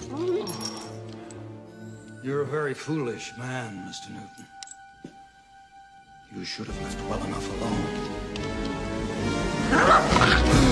You're a very foolish man, Mr. Newton. You should have left well enough alone.